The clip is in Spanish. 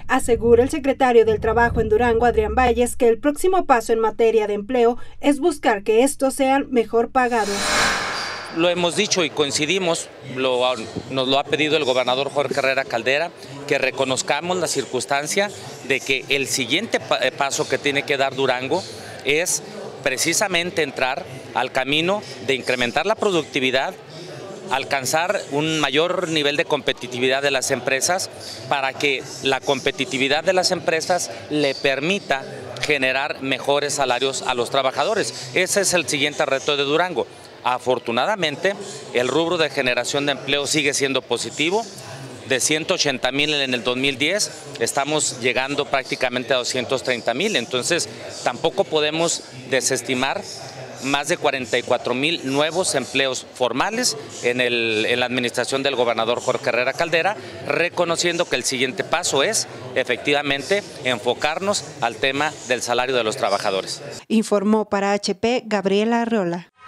Asegura el secretario del Trabajo en Durango, Adrián Valles, que el próximo paso en materia de empleo es buscar que estos sean mejor pagados. Lo hemos dicho y coincidimos, nos lo ha pedido el gobernador Jorge Herrera Caldera, que reconozcamos la circunstancia de que el siguiente paso que tiene que dar Durango es precisamente entrar al camino de incrementar la productividad, alcanzar un mayor nivel de competitividad de las empresas para que la competitividad de las empresas le permita generar mejores salarios a los trabajadores. Ese es el siguiente reto de Durango. Afortunadamente, el rubro de generación de empleo sigue siendo positivo. De 180,000 en el 2010, estamos llegando prácticamente a 230,000. Entonces, tampoco podemos desestimar más de 44,000 nuevos empleos formales en la administración del gobernador Jorge Herrera Caldera, reconociendo que el siguiente paso es efectivamente enfocarnos al tema del salario de los trabajadores. Informó para HP Gabriela Arreola.